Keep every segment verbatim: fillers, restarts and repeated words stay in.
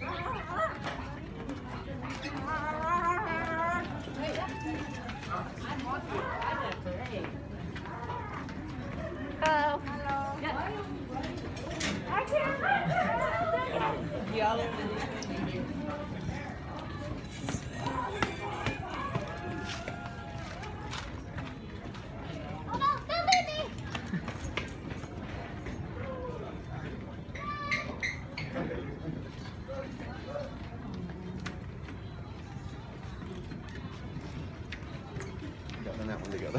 Hello. Hello. I can't. Y'all over there. Got that one together.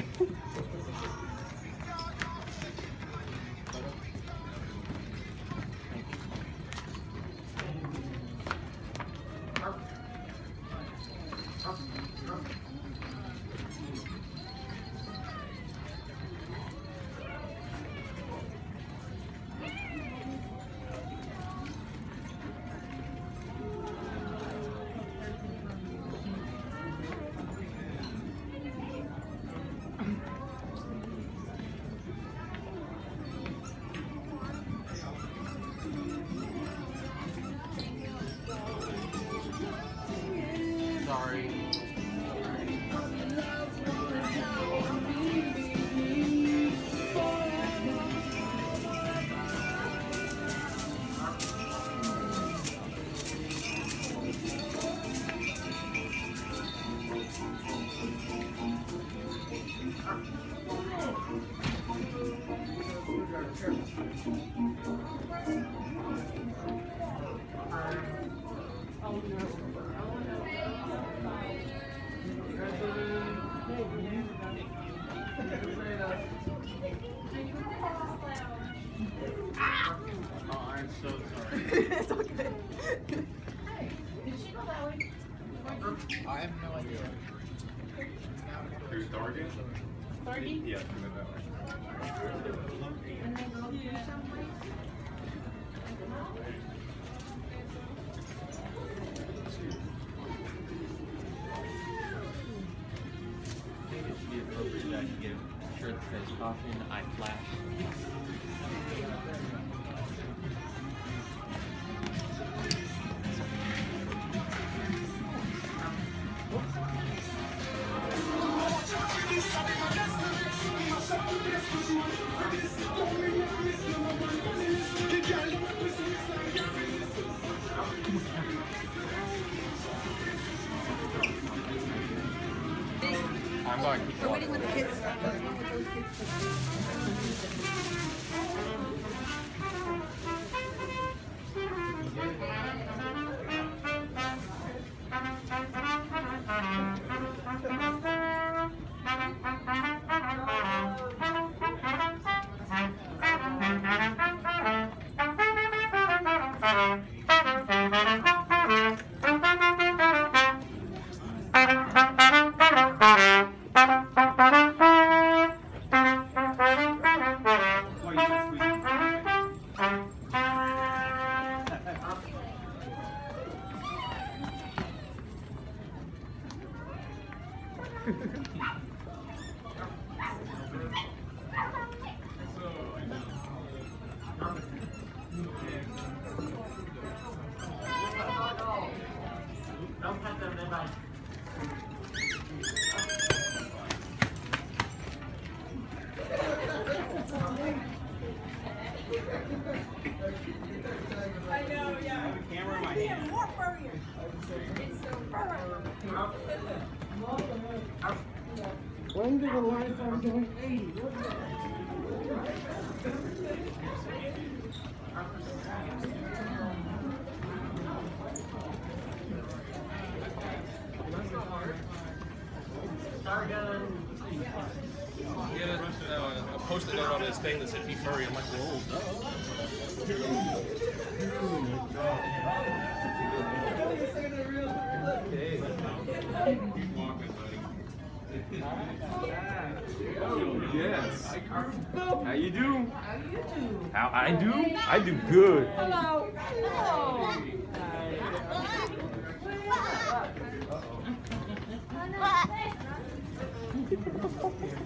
Sorry. Oh, I'm so sorry. It's okay. Hey, did she go that way? I have no idea. Who's Target? Thirty? Yeah, we went that way. And then go through someplace? I think it should be appropriate that you give a shirt that says caution, I flash. I'm going to keep We're waiting with the kids. Don't touch them, they're bad. I know, yeah. I have a camera in my hand. More furrier. It's so furry. When did the line start going eighty? He had a, uh, a post-it note on his thing that said "Be Furry." I'm like, whoa, Yes. How you do? How you do? How I do? I do good. Hello. Hello.